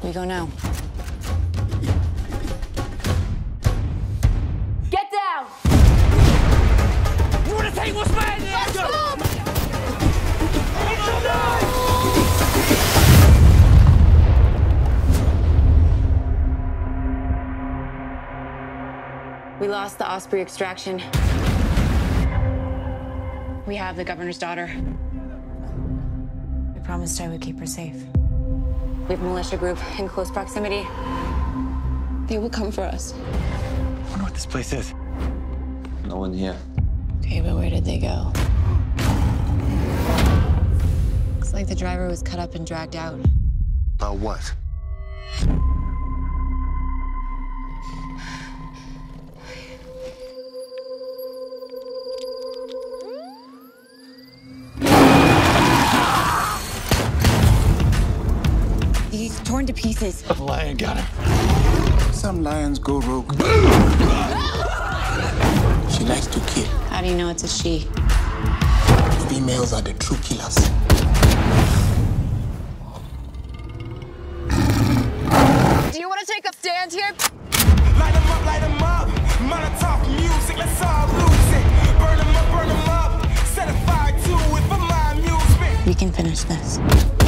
We go now. Get down! You wanna take what's mine? Let's go! We lost the Osprey extraction. We have the governor's daughter. We promised I would keep her safe. We have a militia group in close proximity. They will come for us. I wonder what this place is. No one here. Okay, but where did they go? Looks like the driver was cut up and dragged out. About what? He's torn to pieces. The lion got him. Some lions go rogue. She likes to kill. How do you know it's a she? Females are the true killers. Do you want to take a stand here? Light 'em up, light 'em up. Molotov music, let's all lose it. Burn 'em up, set a fire to it for my amusement. We can finish this.